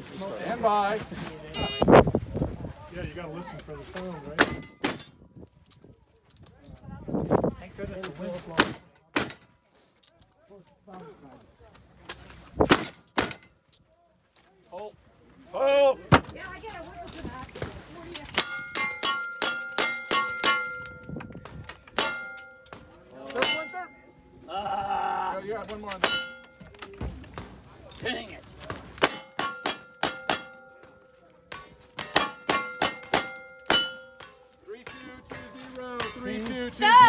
Stand by. Yeah, you gotta listen for the sound, right? Thank goodness the wind's blowing. Hold. Hold. Yeah, I get a whistle for that. Third one, third. No, you got one more on there. Dang it. Three, two, 2, 0. 3, 2, 2, Stop!